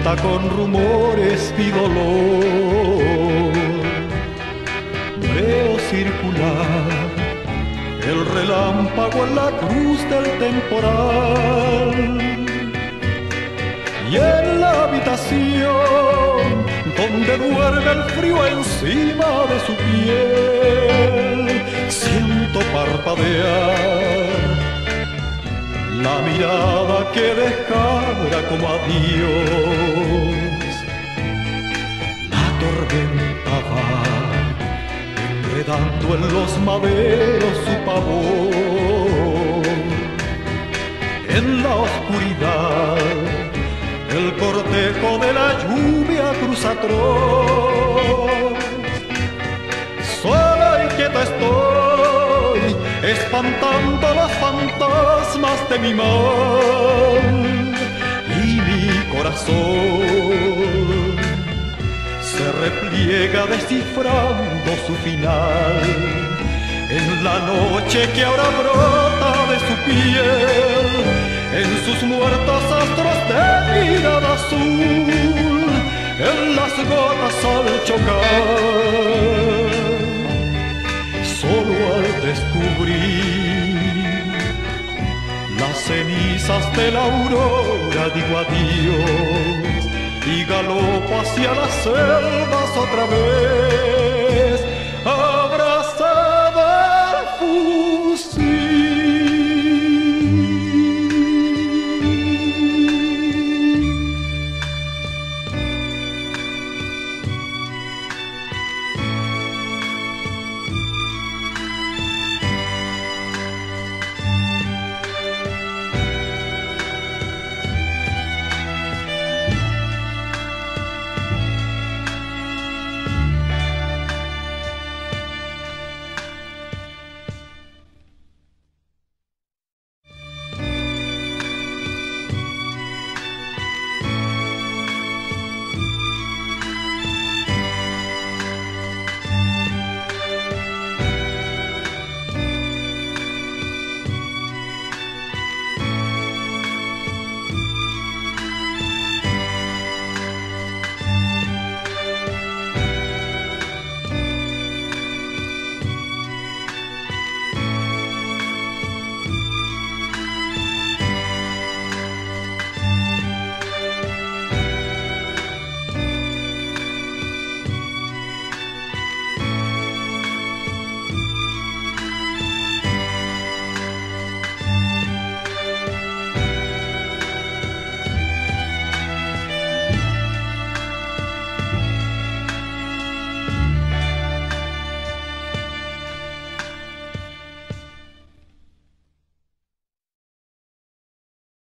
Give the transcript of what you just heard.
cuenta con rumores mi dolor. Veo circular el relámpago en la cruz del temporal, y en la habitación donde duerme el frío encima de su piel, siento parpadear la mirada que dejara como adiós. La tormenta va enredando en los maderos su pavor. En la oscuridad el cortejo de la lluvia cruza atroz. Sola y quieta estoy, espantando los fantasmas de mi mal, y mi corazón se repliega descifrando su final. En la noche que ahora brota de su piel, en sus muertos astros de mirada azul, en las gotas al chocar, solo al descubrir las cenizas de la aurora digo adiós y galopo hacia las selvas otra vez.